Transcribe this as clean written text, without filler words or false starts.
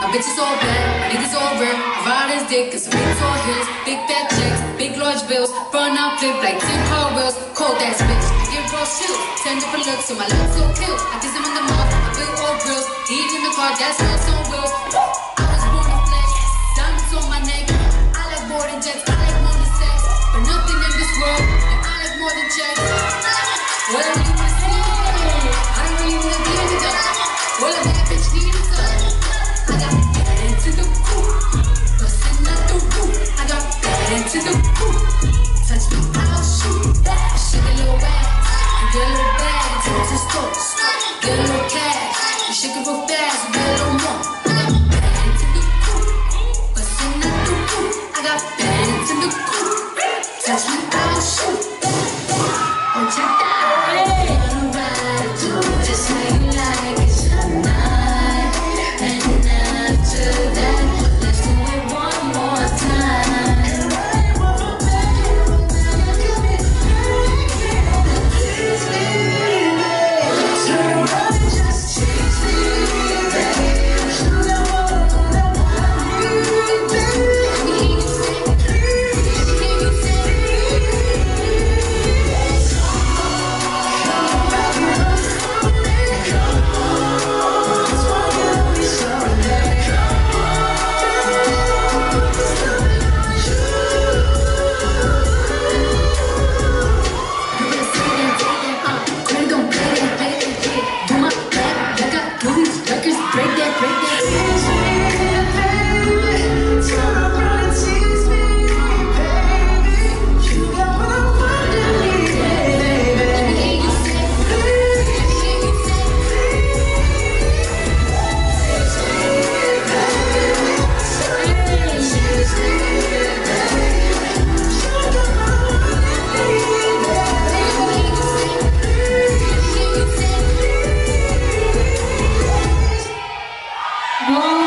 bitches all bad, niggas all rare. I ride his dick and some big tall heels, big fat checks, big large bills, front out flip like 10 car wheels, cold ass bitch. I get raw chill, 10 different looks, so my looks so kill. I kiss him in the mouth, I feel all grills, heat in the car, that's what's on wheels. I was born to flex, diamonds on my neck. I like more than jets, I like more than sex, but nothing in this world that I like more than checks. Whatever you wanna say, I don't really wanna be in the dark. All of that bitch need is up. I got bad into the coop, bustin' out the roof. I got bad into the coop. Touch me, I'll shoot. Shake a little ass, you get a little bag, take it to the store. Get a little cash, you shake it real fast, you get a little more. I got bad into the coop, bustin' out the roof. I got bad into the coop. Touch me, I'll shoot. Oh, check that. Wow.